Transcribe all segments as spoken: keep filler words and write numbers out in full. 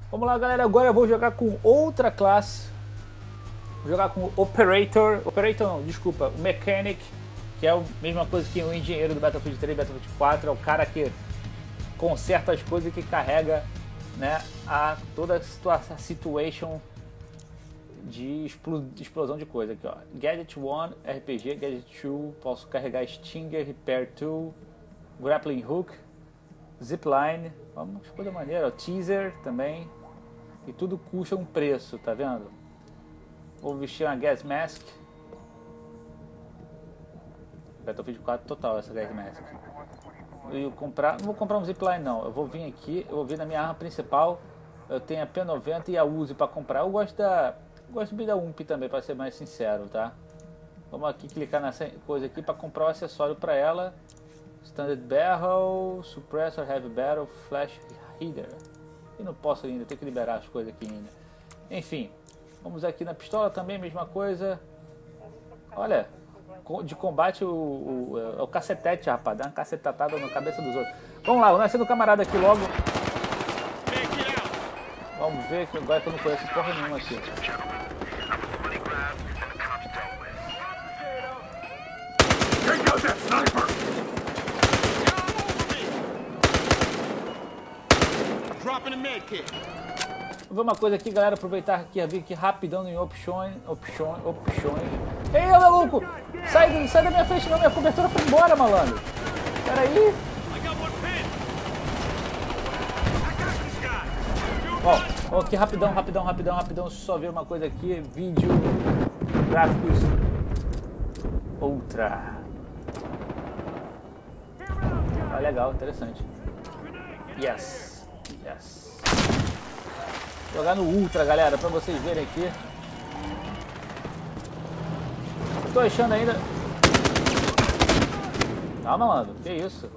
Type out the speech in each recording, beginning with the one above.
Vamos lá, galera, agora eu vou jogar com outra classe. Vou jogar com o Operator, Operator não, desculpa, o Mechanic, que é a mesma coisa que o engenheiro do Battlefield três, Battlefield quatro, é o cara que conserta as coisas e que carrega, né, a toda a situação, a situation de explosão de coisa aqui, ó. Gadget um, R P G, Gadget dois, posso carregar Stinger, Repair Tool, Grappling Hook, Zipline, vamos, coisa maneira, ó. Teaser também, e tudo custa um preço, tá vendo? Vou vestir uma Gas Mask, Battlefield quatro total essa Gas Mask. E comprar, não vou comprar um Zipline não, eu vou vir aqui, eu vou vir na minha arma principal, eu tenho a P noventa e a Uzi para comprar, eu gosto da... Gosto de da U M P também, para ser mais sincero, tá? Vamos aqui clicar nessa coisa aqui para comprar o acessório para ela. Standard Barrel, Suppressor, Heavy Barrel, Flash Heater. E não posso ainda, tenho que liberar as coisas aqui ainda. Enfim, vamos aqui na pistola também, mesma coisa. Olha, de combate o, o, é o cacetete, rapaz. Dá uma cacetada na cabeça dos outros. Vamos lá, vou nascer do camarada aqui logo. Vamos ver, que agora que eu não conheço porra nenhuma aqui. Vou ver uma coisa aqui, galera, aproveitar aqui, vir aqui rapidão em opções, opções, opções. Ei, ô maluco! Sai, sai da minha frente não, minha cobertura foi embora, malandro. Pera aí. Ó, ó, aqui rapidão, rapidão, rapidão, rapidão, só ver uma coisa aqui, vídeo, gráficos, Ultra. Ah, legal, interessante. Yes, yes. Jogar no Ultra, galera, pra vocês verem aqui. Tô achando ainda... Calma, mano, que isso?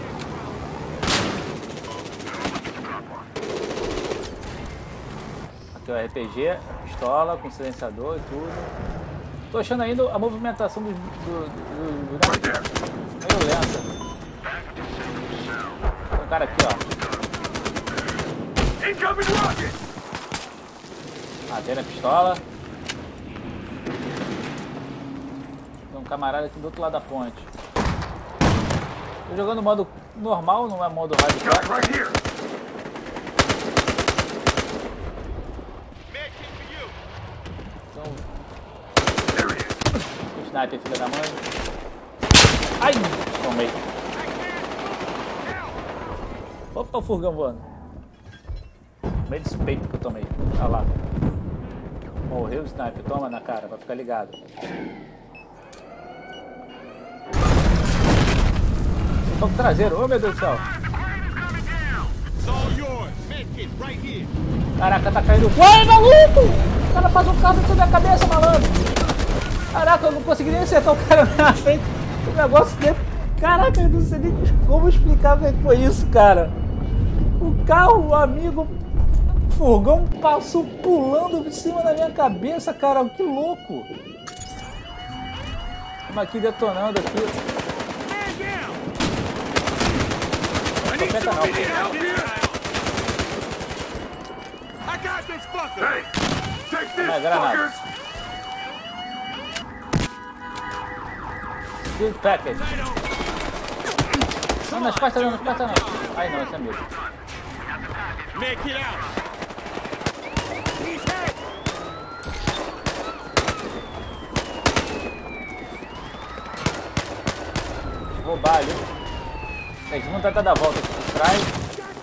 Aqui o R P G, pistola com silenciador e tudo. Tô achando ainda a movimentação do... do, do, do, do meio lenta. Tem um cara aqui, ó. Ah, tem na pistola. Tem um camarada aqui do outro lado da ponte. Tô jogando no modo normal, não é modo radical. Então... O sniper, filha da mãe. Ai! Tomei. Opa, o furgão voando. Meio desse peito que eu tomei. Olha lá. Morreu o sniper. Toma na cara, vai ficar ligado. Toque traseiro. Oh, meu Deus do céu. Caraca, tá caindo. Uai, maluco! O cara faz um carro sobre a cabeça, malandro. Caraca, eu não consegui nem acertar o cara na frente. O negócio dele. Caraca, eu não sei nem como explicar como é que foi isso, cara. O carro, o amigo, o furgão passou pulando por cima da minha cabeça, cara. Que louco. Estamos aqui detonando aqui. Não, não. É granada. Field package. Não, nas costas não, nas costas não. Ai não, esse é meu. Roubar ali. Tem que tentar dar a volta aqui por trás.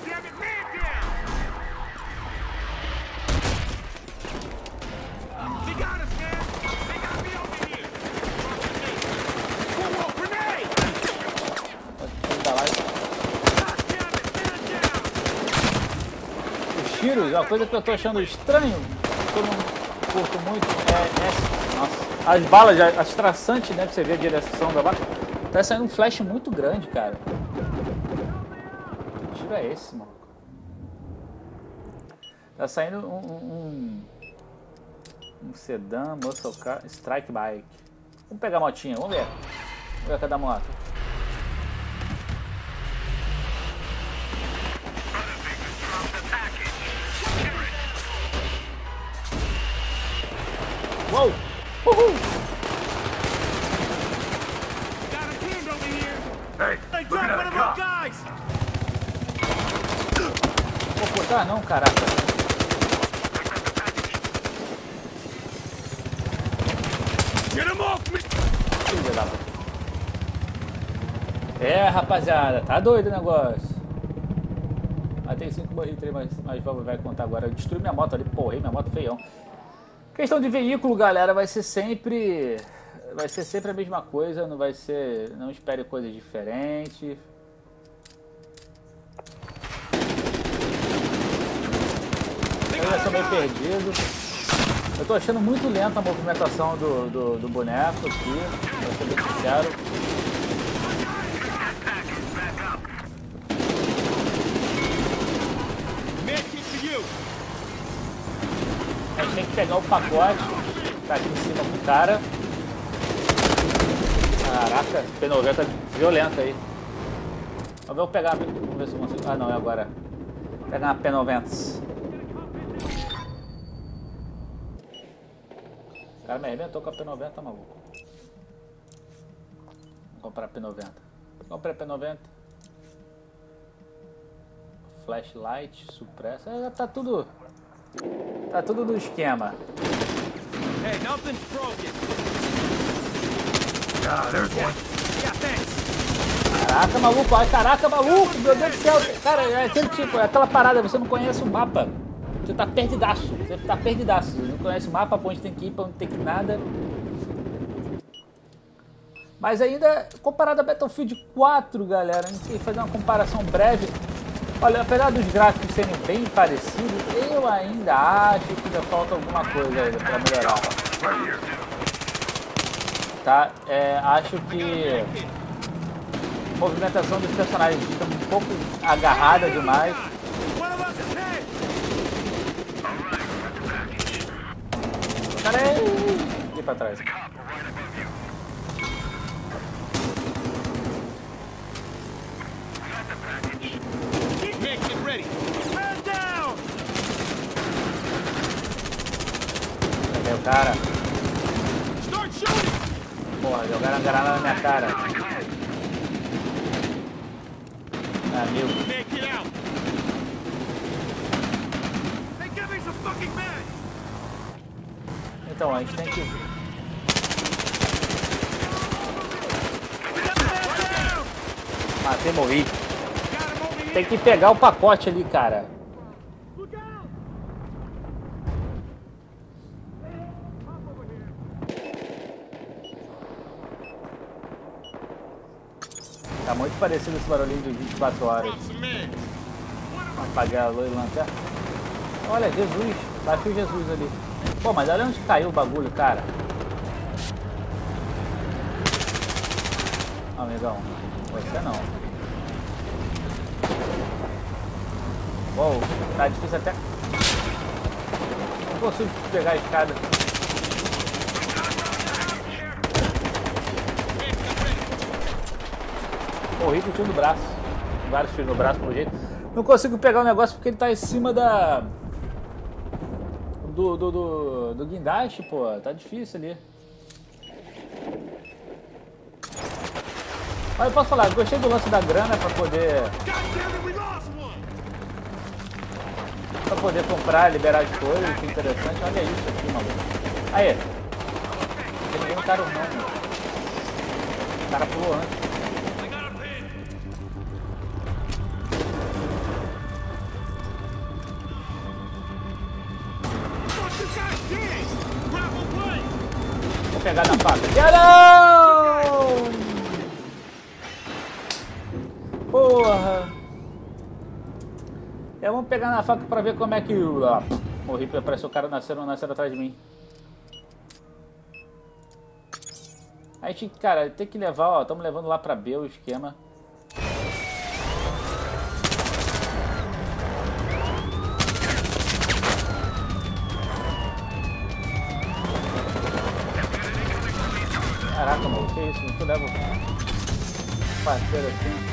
Os tiros, uma coisa que eu tô achando estranho, que eu não curto muito, é essa. Nossa, as balas, as traçantes, né, pra você ver a direção da bala. Tá saindo um flash muito grande, cara. Que tiro é esse, mano? Tá saindo um, um, um sedã, muscle car, strike bike. Vamos pegar a motinha, vamos ver. Vamos ver cada moto. Uou! Uhul! Vou cortar não, caraca. Filha da puta. É, rapaziada, tá doido o negócio. Matei cinco, morri três, mas, mas vamos vai contar agora. Eu destruí minha moto ali, porrei minha moto feião. Questão de veículo, galera, vai ser sempre... Vai ser sempre a mesma coisa, não vai ser... Não espere coisas diferentes. Eu já sou meio perdido. Eu tô achando muito lenta a movimentação do, do, do boneco aqui, pra ser bem sincero. A gente tem que pegar o pacote que tá aqui em cima do cara. Caraca, P noventa violenta aí. Vamos ver, eu pegar. Vamos ver se eu consigo. Ah, não, é agora. Vou pegar uma P noventa. O cara me arrebentou com a P noventa, maluco. Vou comprar a P noventa. Comprei a P noventa. Flashlight, supressa. É, tá tudo. Tá tudo no esquema. Hey, nothing's broken. Ah, there's one. Yeah, thanks. Caraca, maluco, ai, caraca, maluco, meu Deus do céu. Cara, é aquele tipo, é aquela parada, você não conhece o mapa. Você tá perdidaço, você tá perdidaço. Você não conhece o mapa, pra onde tem que ir, pra onde tem que ir, nada. Mas ainda, comparado a Battlefield quatro, galera, a gente tem que fazer uma comparação breve. Olha, apesar dos gráficos serem bem parecidos, eu ainda acho que ainda falta alguma coisa ainda pra melhorar. Tá? É, acho que a movimentação dos personagens fica um pouco agarrada demais. Cara, é... aqui pra trás. Cadê o cara? Porra, jogaram a granada na minha cara. Ah, meu. Então, a gente tem que... Matei, morri. Tem que pegar o pacote ali, cara. Tá muito parecido esse barulhinho de vinte e quatro horas. Apaguei a luz e lanterna. Olha, Jesus. Baixou Jesus ali. Pô, mas olha onde caiu o bagulho, cara. Amigão, você não. Uou, tá difícil até. Não consigo pegar a escada. Morri com o tiro no braço. Vários tiros no braço, pelo jeito. Não consigo pegar o negócio porque ele tá em cima da... Do, do, do, do guindaste, pô. Tá difícil ali. Mas eu posso falar, eu gostei do lance da grana pra poder... Pra poder comprar, liberar as coisas, que interessante. Olha isso aqui, maluco. Aí. Não tem ninguém caro não, mano. O cara pulou antes. Vou pegar na faca. Não! Porra! É, vamos pegar na faca pra ver como é que... Ah, morri, apareceu o cara nascendo, nascendo atrás de mim. A gente, cara, tem que levar, ó, estamos levando lá pra B o esquema. Caraca, mano, que isso? Não tu leva parceiro assim.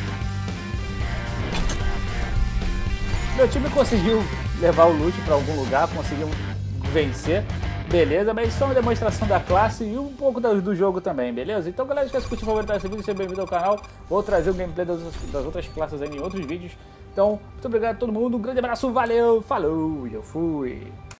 Meu time conseguiu levar o loot pra algum lugar, conseguiu vencer. Beleza, mas isso é uma demonstração da classe e um pouco do, do jogo também, beleza? Então galera, esquece de curtir, favoritar esse vídeo, seja bem-vindo ao canal. Vou trazer o gameplay das, das outras classes aí em outros vídeos. Então, muito obrigado a todo mundo, um grande abraço, valeu, falou e eu fui!